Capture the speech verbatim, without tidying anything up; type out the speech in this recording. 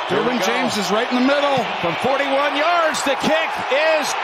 Derwin James is right in the middle. From forty-one yards, the kick is